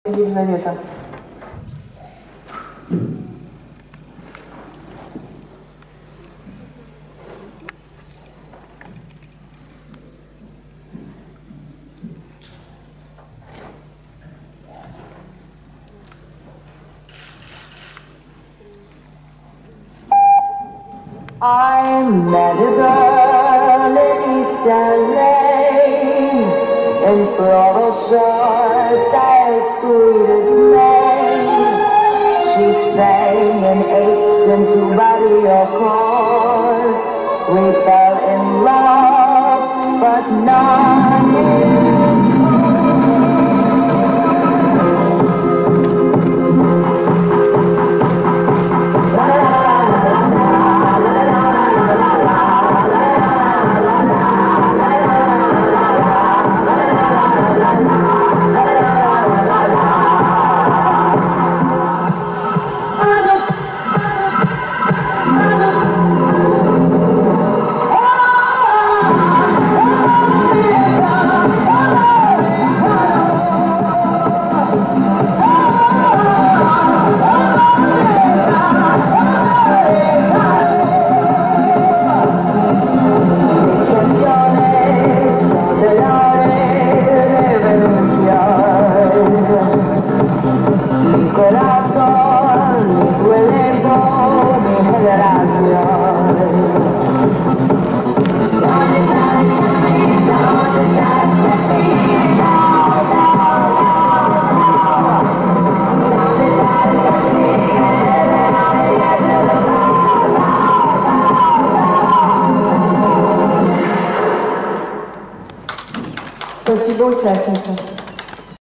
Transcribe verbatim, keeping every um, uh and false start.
Елизавета. I met a girl in East L A in floral shorts as sweet as May. She sang in eights and two by